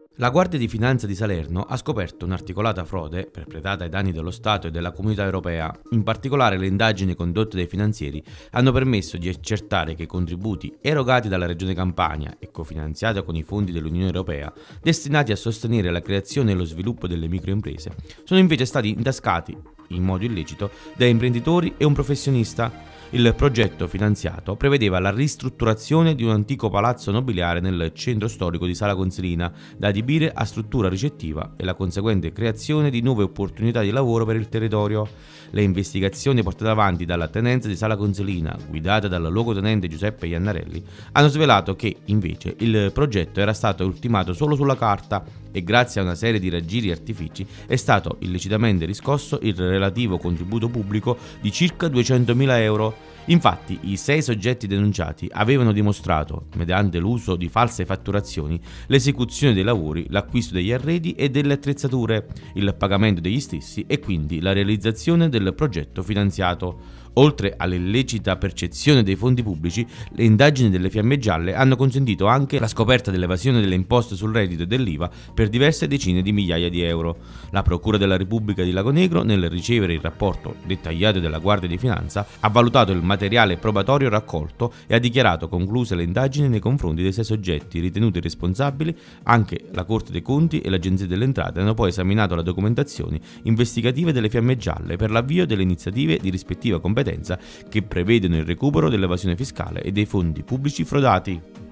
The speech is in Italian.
La Guardia di Finanza di Salerno ha scoperto un'articolata frode perpetrata ai danni dello Stato e della Comunità Europea. In particolare, le indagini condotte dai finanzieri hanno permesso di accertare che i contributi erogati dalla Regione Campania e cofinanziati con i fondi dell'Unione Europea, destinati a sostenere la creazione e lo sviluppo delle microimprese, sono invece stati intascati in modo illecito da imprenditori e un professionista. Il progetto finanziato prevedeva la ristrutturazione di un antico palazzo nobiliare nel centro storico di Sala Consilina, da adibire a struttura ricettiva, e la conseguente creazione di nuove opportunità di lavoro per il territorio. Le investigazioni portate avanti dalla tenenza di Sala Consilina, guidata dal luogotenente Giuseppe Iannarelli, hanno svelato che, invece, il progetto era stato ultimato solo sulla carta e grazie a una serie di raggiri e artifici è stato illecitamente riscosso il relativo contributo pubblico di circa 200.000 euro. Infatti, i 6 soggetti denunciati avevano dimostrato, mediante l'uso di false fatturazioni, l'esecuzione dei lavori, l'acquisto degli arredi e delle attrezzature, il pagamento degli stessi e quindi la realizzazione del progetto finanziato. Oltre all'illecita percezione dei fondi pubblici, le indagini delle Fiamme Gialle hanno consentito anche la scoperta dell'evasione delle imposte sul reddito e dell'IVA per diverse decine di migliaia di euro. La Procura della Repubblica di Lagonegro, nel ricevere il rapporto dettagliato della Guardia di Finanza, ha valutato il materiale probatorio raccolto e ha dichiarato concluse le indagini nei confronti dei 6 soggetti ritenuti responsabili. Anche la Corte dei Conti e l'Agenzia delle Entrate hanno poi esaminato le documentazioni investigative delle Fiamme Gialle per l'avvio delle iniziative di rispettiva competenza che prevedono il recupero dell'evasione fiscale e dei fondi pubblici frodati.